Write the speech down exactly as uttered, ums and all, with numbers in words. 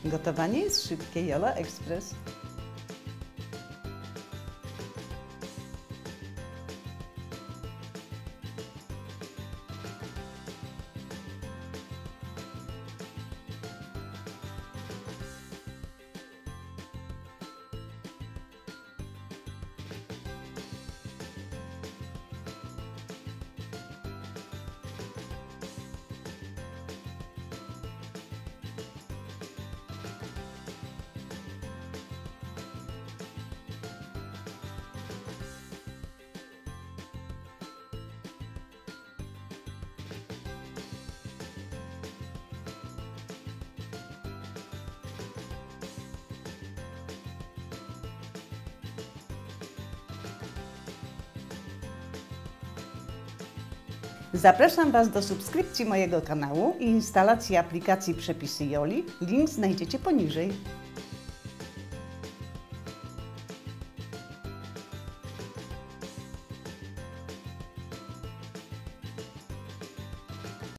Gotowanie jest szybkie, Jola Express. Zapraszam Was do subskrypcji mojego kanału i instalacji aplikacji Przepisy Joli. Link znajdziecie poniżej.